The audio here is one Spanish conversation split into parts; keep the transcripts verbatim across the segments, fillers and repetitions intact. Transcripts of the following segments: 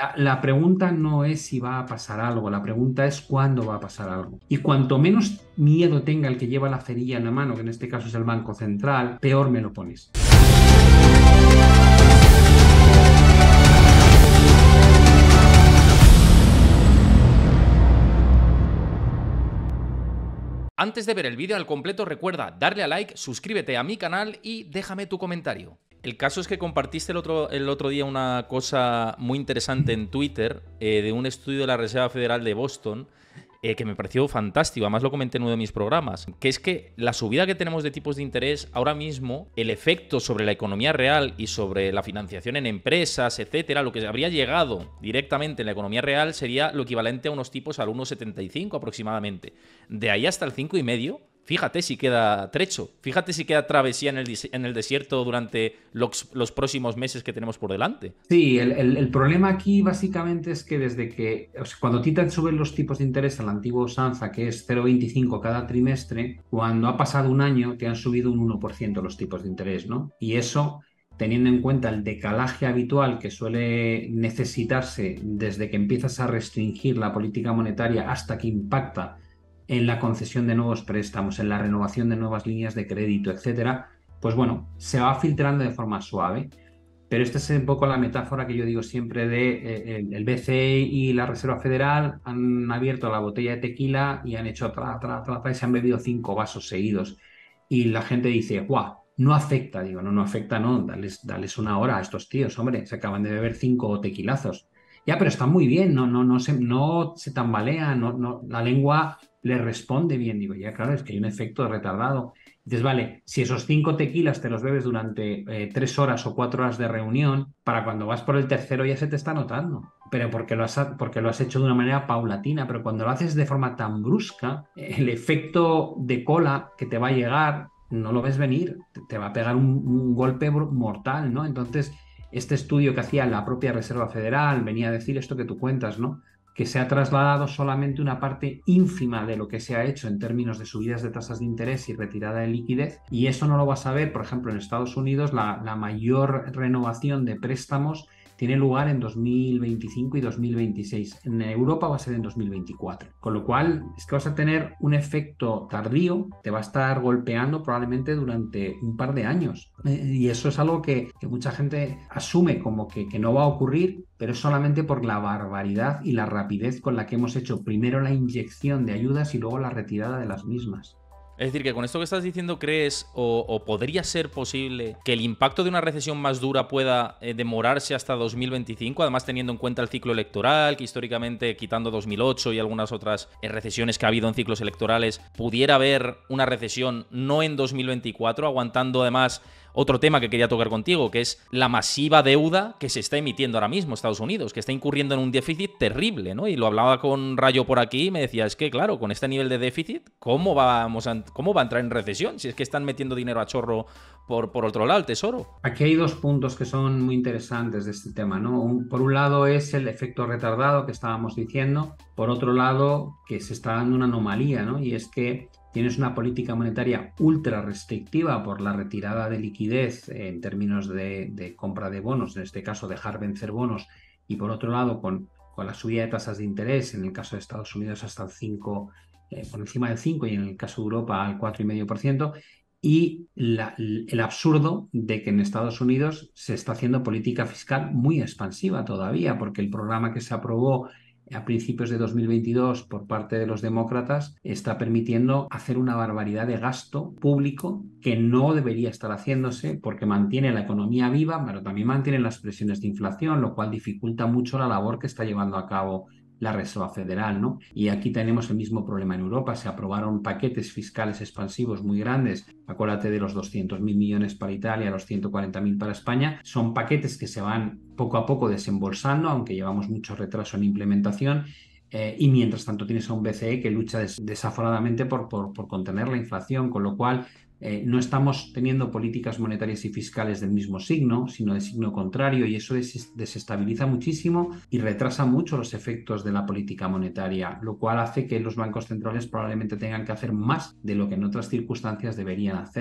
La, la pregunta no es si va a pasar algo, la pregunta es cuándo va a pasar algo. Y cuanto menos miedo tenga el que lleva la cerilla en la mano, que en este caso es el Banco Central, peor me lo pones. Antes de ver el vídeo al completo, recuerda darle a like, suscríbete a mi canal y déjame tu comentario. El caso es que compartiste el otro, el otro día una cosa muy interesante en Twitter eh, de un estudio de la Reserva Federal de Boston eh, que me pareció fantástico, además lo comenté en uno de mis programas, que es que la subida que tenemos de tipos de interés ahora mismo, el efecto sobre la economía real y sobre la financiación en empresas, etcétera, lo que habría llegado directamente en la economía real sería lo equivalente a unos tipos al uno coma setenta y cinco aproximadamente. De ahí hasta el cinco coma cinco, fíjate si queda trecho, fíjate si queda travesía en el, en el desierto durante los, los próximos meses que tenemos por delante. Sí, el, el- el problema aquí básicamente es que desde que, o sea, cuando a ti te suben los tipos de interés a la antigua usanza, que es cero coma veinticinco cada trimestre, cuando ha pasado un año te han subido un uno por ciento los tipos de interés, ¿no? Y eso, teniendo en cuenta el decalaje habitual que suele necesitarse desde que empiezas a restringir la política monetaria hasta que impacta en la concesión de nuevos préstamos, en la renovación de nuevas líneas de crédito, etcétera, pues bueno, se va filtrando de forma suave. Pero esta es un poco la metáfora que yo digo siempre de eh, el, el B C E y la Reserva Federal han abierto la botella de tequila y han hecho tra, tra, tra, tra, y se han bebido cinco vasos seguidos. Y la gente dice, ¡guau! No afecta. Digo, no, no afecta, no. Dales, dales una hora a estos tíos, hombre. Se acaban de beber cinco tequilazos. Ya, pero están muy bien, no, no, no se, no se tambalean, no, no, la lengua le responde bien. Digo, ya, claro, es que hay un efecto retardado. Dices, vale, si esos cinco tequilas te los bebes durante eh, tres horas o cuatro horas de reunión, para cuando vas por el tercero ya se te está notando. Pero porque lo has, porque lo has hecho de una manera paulatina, pero cuando lo haces de forma tan brusca, el efecto de cola que te va a llegar no lo ves venir, te, te va a pegar un, un golpe mortal, ¿no? Entonces, este estudio que hacía la propia Reserva Federal venía a decir esto que tú cuentas, ¿no? Que se ha trasladado solamente una parte ínfima de lo que se ha hecho en términos de subidas de tasas de interés y retirada de liquidez, y eso no lo vas a ver, por ejemplo, en Estados Unidos, la, la mayor renovación de préstamos tiene lugar en dos mil veinticinco y dos mil veintiséis. En Europa va a ser en dos mil veinticuatro. Con lo cual, es que vas a tener un efecto tardío, te va a estar golpeando probablemente durante un par de años. Eh, y eso es algo que, que mucha gente asume como que, que no va a ocurrir, pero es solamente por la barbaridad y la rapidez con la que hemos hecho primero la inyección de ayudas y luego la retirada de las mismas. Es decir, que con esto que estás diciendo, ¿crees o, o podría ser posible que el impacto de una recesión más dura pueda eh, demorarse hasta dos mil veinticinco? Además, teniendo en cuenta el ciclo electoral, que históricamente, quitando dos mil ocho y algunas otras eh, recesiones que ha habido en ciclos electorales, pudiera haber una recesión no en dos mil veinticuatro, aguantando además otro tema que quería tocar contigo, que es la masiva deuda que se está emitiendo ahora mismo Estados Unidos, que está incurriendo en un déficit terrible, ¿no? Y lo hablaba con Rayo por aquí y me decía, es que claro, con este nivel de déficit, ¿cómo vamos a, cómo va a entrar en recesión? Si es que están metiendo dinero a chorro por, por otro lado, el tesoro. Aquí hay dos puntos que son muy interesantes de este tema, ¿no? Un- por un lado es el efecto retardado que estábamos diciendo, por otro lado que se está dando una anomalía, ¿no? Y es que tienes una política monetaria ultra restrictiva por la retirada de liquidez en términos de, de compra de bonos, en este caso dejar vencer bonos, y por otro lado con, con la subida de tasas de interés, en el caso de Estados Unidos hasta el cinco, eh, por encima del cinco y en el caso de Europa al cuatro coma cinco por ciento, y la- el absurdo de que en Estados Unidos se está haciendo política fiscal muy expansiva todavía, porque el programa que se aprobó a principios de dos mil veintidós por parte de los demócratas está permitiendo hacer una barbaridad de gasto público que no debería estar haciéndose porque mantiene la economía viva, pero también mantiene las presiones de inflación, lo cual dificulta mucho la labor que está llevando a cabo la Reserva Federal, ¿no? Y aquí tenemos el mismo problema en Europa. Se aprobaron paquetes fiscales expansivos muy grandes. Acuérdate de los doscientos mil millones para Italia, los ciento cuarenta mil para España. Son paquetes que se van poco a poco desembolsando, aunque llevamos mucho retraso en implementación. Eh, y mientras tanto tienes a un B C E que lucha des desaforadamente por, por, por contener la inflación, con lo cual eh, no estamos teniendo políticas monetarias y fiscales del mismo signo, sino de signo contrario, y eso des desestabiliza muchísimo y retrasa mucho los efectos de la política monetaria, lo cual hace que los bancos centrales probablemente tengan que hacer más de lo que en otras circunstancias deberían hacer.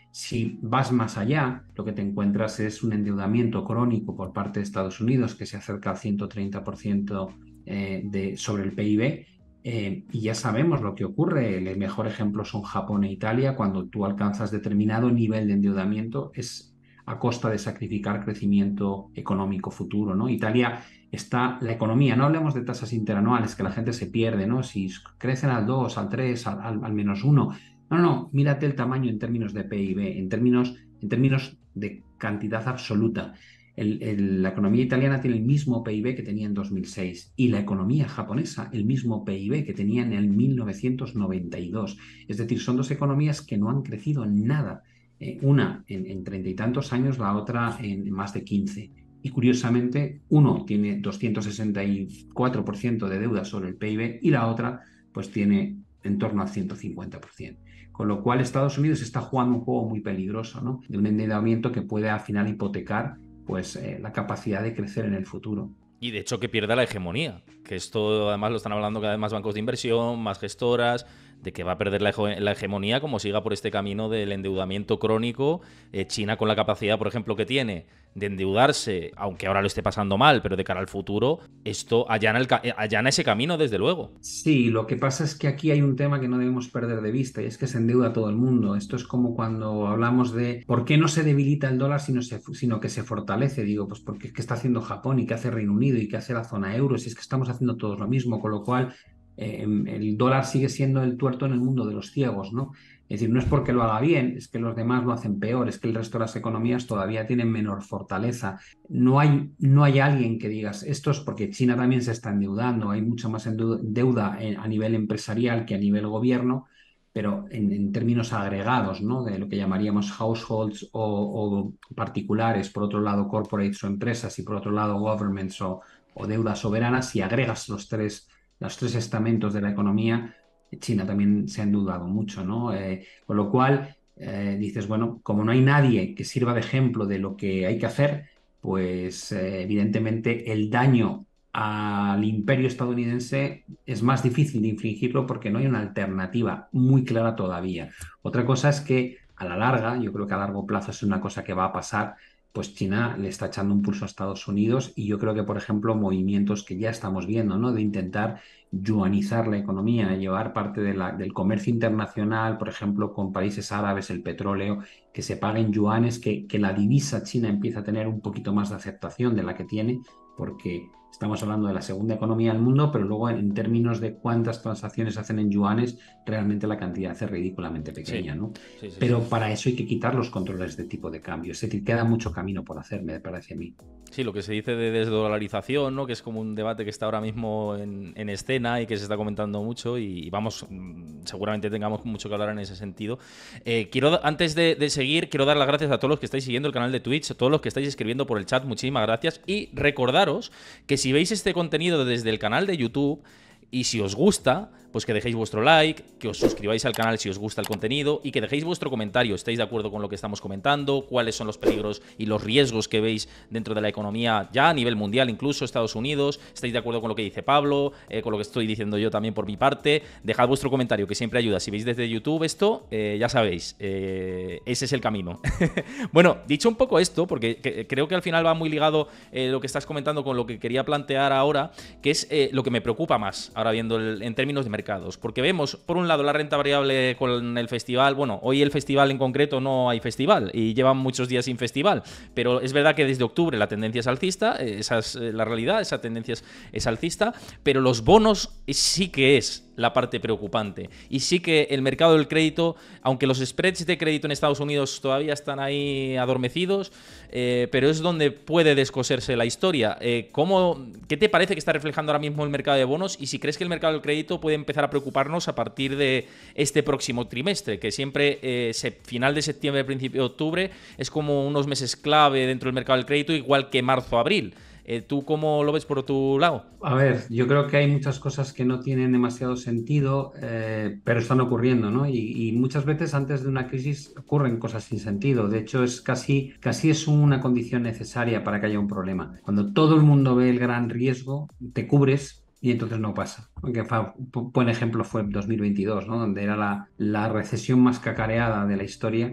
Si vas más allá, lo que te encuentras es un endeudamiento crónico por parte de Estados Unidos que se acerca al ciento treinta por ciento eh, de, sobre el P I B. Eh, y ya sabemos lo que ocurre. El mejor ejemplo son Japón e Italia. Cuando tú alcanzas determinado nivel de endeudamiento es a costa de sacrificar crecimiento económico futuro, ¿no? Italia está, la economía, no hablemos de tasas interanuales, que la gente se pierde, ¿no? Si crecen al dos, al tres, al, al, al menos uno. No, no, mírate el tamaño en términos de P I B, en términos, en términos de cantidad absoluta. El, el, la economía italiana tiene el mismo P I B que tenía en dos mil seis y la economía japonesa el mismo P I B que tenía en el mil novecientos noventa y dos. Es decir, son dos economías que no han crecido en nada. Eh, una en treinta y tantos años, la otra en más de quince. Y curiosamente, uno tiene doscientos sesenta y cuatro por ciento de deuda sobre el P I B y la otra pues tiene en torno al ciento cincuenta por ciento. Con lo cual Estados Unidos está jugando un juego muy peligroso, ¿no? De un endeudamiento que puede al final hipotecar pues, eh, la capacidad de crecer en el futuro. Y de hecho que pierda la hegemonía, que esto además lo están hablando cada vez más bancos de inversión, más gestoras, de que va a perder la, la hegemonía como siga por este camino del endeudamiento crónico. Eh, China, con la capacidad, por ejemplo, que tiene de endeudarse, aunque ahora lo esté pasando mal, pero de cara al futuro, esto allana, el, allana ese camino, desde luego. Sí, lo que pasa es que aquí hay un tema que no debemos perder de vista y es que se endeuda todo el mundo. Esto es como cuando hablamos de por qué no se debilita el dólar sino, se, sino que se fortalece. Digo, pues porque es que está haciendo Japón y que hace Reino Unido y que hace la zona euro, si es que estamos haciendo todos lo mismo, con lo cual eh, el dólar sigue siendo el tuerto en el mundo de los ciegos, ¿no? Es decir, no es porque lo haga bien, es que los demás lo hacen peor, es que el resto de las economías todavía tienen menor fortaleza. No hay, no hay alguien que digas, esto es porque China también se está endeudando, hay mucha más deuda a nivel empresarial que a nivel gobierno, pero en, en términos agregados, ¿no? De lo que llamaríamos households o, o particulares, por otro lado corporates o empresas y por otro lado governments o, o deudas soberanas, si agregas los tres, los tres estamentos de la economía, China también se ha endeudado mucho, ¿no? Eh, con lo cual, eh, dices, bueno, como no hay nadie que sirva de ejemplo de lo que hay que hacer, pues eh, evidentemente el daño al imperio estadounidense es más difícil de infligirlo porque no hay una alternativa muy clara todavía. Otra cosa es que a la larga, yo creo que a largo plazo es una cosa que va a pasar, pues China le está echando un pulso a Estados Unidos y yo creo que, por ejemplo, movimientos que ya estamos viendo, ¿no? De intentar yuanizar la economía, llevar parte de la, del comercio internacional, por ejemplo, con países árabes, el petróleo, que se paguen yuanes, que, que la divisa china empieza a tener un poquito más de aceptación de la que tiene, porque estamos hablando de la segunda economía del mundo, pero luego en términos de cuántas transacciones se hacen en yuanes, realmente la cantidad es ridículamente pequeña, Sí. ¿no? Sí, sí, Pero sí. para eso hay que quitar los controles de tipo de cambio. Es decir, queda mucho camino por hacer, me parece a mí. Sí, lo que se dice de desdolarización, ¿no? Que es como un debate que está ahora mismo en, en escena y que se está comentando mucho y vamos, seguramente tengamos mucho que hablar en ese sentido. Eh, quiero, antes de, de seguir, quiero dar las gracias a todos los que estáis siguiendo el canal de Twitch, a todos los que estáis escribiendo por el chat, muchísimas gracias. Y recordaros que si veis este contenido desde el canal de YouTube y si os gusta, pues que dejéis vuestro like, que os suscribáis al canal si os gusta el contenido y que dejéis vuestro comentario. ¿Estáis de acuerdo con lo que estamos comentando? ¿Cuáles son los peligros y los riesgos que veis dentro de la economía ya a nivel mundial, incluso Estados Unidos? ¿Estáis de acuerdo con lo que dice Pablo? Eh, con lo que estoy diciendo yo también por mi parte. Dejad vuestro comentario, que siempre ayuda. Si veis desde YouTube esto, eh, ya sabéis, eh, ese es el camino. Bueno, dicho un poco esto, porque que, creo que al final va muy ligado eh, lo que estás comentando con lo que quería plantear ahora, que es eh, lo que me preocupa más ahora viendo el, en términos de mercados, porque vemos por un lado la renta variable con el festival. Bueno, hoy el festival en concreto no hay festival y llevan muchos días sin festival, pero es verdad que desde octubre la tendencia es alcista, esa es la realidad, esa tendencia es, es alcista, pero los bonos sí que es la parte preocupante. Y sí que el mercado del crédito, aunque los spreads de crédito en Estados Unidos todavía están ahí adormecidos, eh, pero es donde puede descoserse la historia. Eh, ¿cómo, ¿Qué te parece que está reflejando ahora mismo el mercado de bonos? Y si crees que el mercado del crédito puede empezar a preocuparnos a partir de este próximo trimestre, que siempre, eh, se, final de septiembre, principio de octubre, es como unos meses clave dentro del mercado del crédito, igual que marzo-abril. Eh, ¿Tú cómo lo ves por tu lado? A ver, yo creo que hay muchas cosas que no tienen demasiado sentido, eh, pero están ocurriendo, ¿no? Y, y muchas veces antes de una crisis ocurren cosas sin sentido. De hecho, es casi, casi es una condición necesaria para que haya un problema. Cuando todo el mundo ve el gran riesgo, te cubres y entonces no pasa. Aunque un buen ejemplo fue dos mil veintidós, ¿no? Donde era la, la recesión más cacareada de la historia.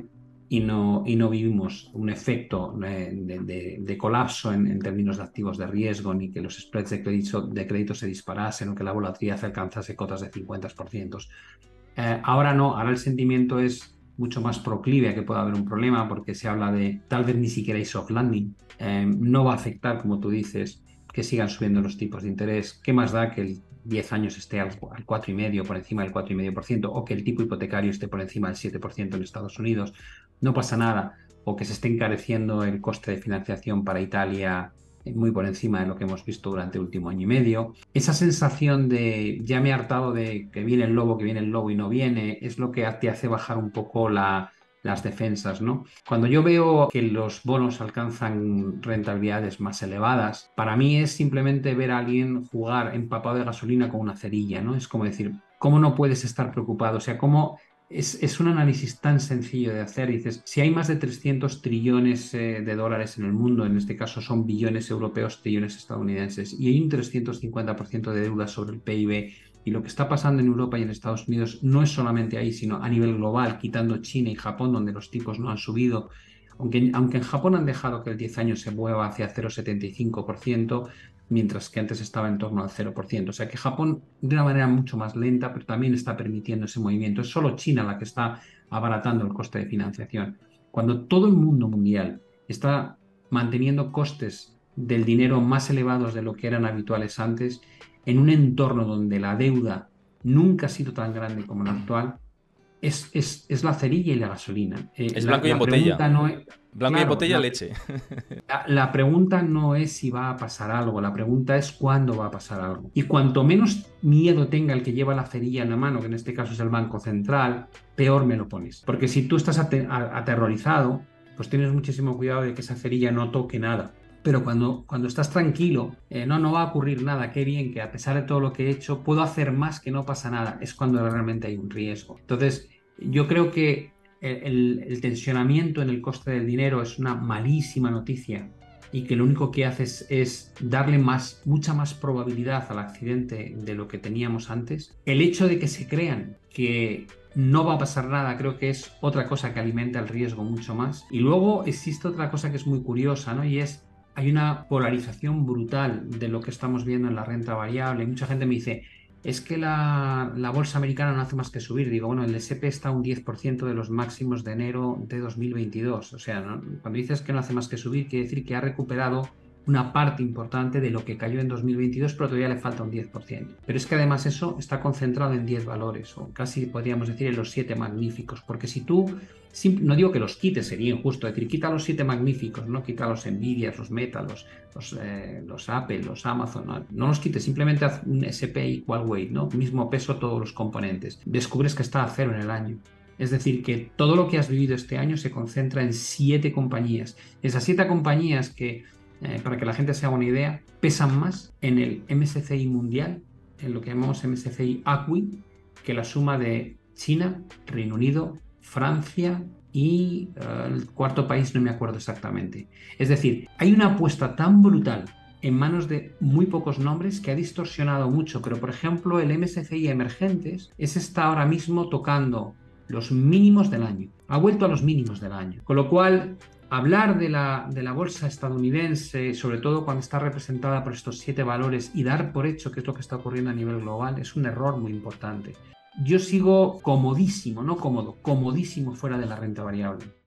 y no, y no vivimos un efecto de, de, de, de colapso en, en términos de activos de riesgo, ni que los spreads de crédito, de crédito se disparasen o que la volatilidad alcanzase cotas de cincuenta por ciento. Eh, ahora no, ahora el sentimiento es mucho más proclive a que pueda haber un problema porque se habla de tal vez ni siquiera hay soft landing. Eh, no va a afectar, como tú dices, que sigan subiendo los tipos de interés. ¿Qué más da que el diez años esté al, al cuatro coma cinco por ciento, por encima del cuatro coma cinco por ciento, o que el tipo hipotecario esté por encima del siete por ciento en Estados Unidos? No pasa nada. O que se esté encareciendo el coste de financiación para Italia muy por encima de lo que hemos visto durante el último año y medio. Esa sensación de ya me he hartado de que viene el lobo, que viene el lobo y no viene, es lo que te hace bajar un poco la, las defensas, ¿no? Cuando yo veo que los bonos alcanzan rentabilidades más elevadas, para mí es simplemente ver a alguien jugar empapado de gasolina con una cerilla, ¿no? Es como decir, ¿cómo no puedes estar preocupado? O sea, ¿cómo Es, es un análisis tan sencillo de hacer? Dices, si hay más de trescientos trillones eh, de dólares en el mundo, en este caso son billones europeos, trillones estadounidenses, y hay un trescientos cincuenta por ciento de deuda sobre el P I B, y lo que está pasando en Europa y en Estados Unidos no es solamente ahí, sino a nivel global, quitando China y Japón, donde los tipos no han subido, aunque, aunque en Japón han dejado que el diez años se mueva hacia cero coma setenta y cinco por ciento, mientras que antes estaba en torno al cero por ciento. O sea que Japón, de una manera mucho más lenta, pero también está permitiendo ese movimiento. Es solo China la que está abaratando el coste de financiación. Cuando todo el mundo mundial está manteniendo costes del dinero más elevados de lo que eran habituales antes, en un entorno donde la deuda nunca ha sido tan grande como la actual, es, es, es la cerilla y la gasolina. Eh, Es la, blanco y en la botella. pregunta no es... Blanco y en Claro, botella la, leche. la, la pregunta no es si va a pasar algo, la pregunta es cuándo va a pasar algo. Y cuanto menos miedo tenga el que lleva la cerilla en la mano, que en este caso es el Banco Central, peor me lo pones. Porque si tú estás ate- a- aterrorizado, pues tienes muchísimo cuidado de que esa cerilla no toque nada. Pero cuando, cuando estás tranquilo, eh, no, no va a ocurrir nada, qué bien, que a pesar de todo lo que he hecho, puedo hacer más, que no pasa nada, es cuando realmente hay un riesgo. Entonces, yo creo que el, el tensionamiento en el coste del dinero es una malísima noticia, y que lo único que hace es, es darle más, mucha más probabilidad al accidente de lo que teníamos antes. El hecho de que se crean que no va a pasar nada, creo que es otra cosa que alimenta el riesgo mucho más. Y luego existe otra cosa que es muy curiosa, ¿no? Y es, hay una polarización brutal de lo que estamos viendo en la renta variable. Mucha gente me dice, es que la, la bolsa americana no hace más que subir. Digo, bueno, el ese and pe está a un diez por ciento de los máximos de enero de dos mil veintidós. O sea, ¿no? Cuando dices que no hace más que subir, quiere decir que ha recuperado una parte importante de lo que cayó en dos mil veintidós, pero todavía le falta un diez por ciento. Pero es que además eso está concentrado en diez valores, o casi podríamos decir en los siete magníficos, porque si tú, no digo que los quites, sería injusto decir, quita los siete magníficos, no quita los Nvidia, los Meta, los, los, eh, los Apple, los Amazon, no, no los quites, simplemente haz un ese and pe igual weight, ¿no? Mismo peso todos los componentes. Descubres que está a cero en el año. Es decir, que todo lo que has vivido este año se concentra en siete compañías. Esas siete compañías que, eh, para que la gente se haga una idea, pesan más en el eme ese ce i mundial, en lo que llamamos eme ese ce i A C U I, que la suma de China, Reino Unido, Francia y uh, el cuarto país no me acuerdo exactamente. Es decir, hay una apuesta tan brutal en manos de muy pocos nombres que ha distorsionado mucho, pero por ejemplo el eme ese ce i Emergentes es está ahora mismo tocando los mínimos del año, ha vuelto a los mínimos del año, con lo cual hablar de la, de la bolsa estadounidense, sobre todo cuando está representada por estos siete valores, y dar por hecho que es lo que está ocurriendo a nivel global, es un error muy importante. Yo sigo comodísimo, no cómodo, comodísimo fuera de la renta variable.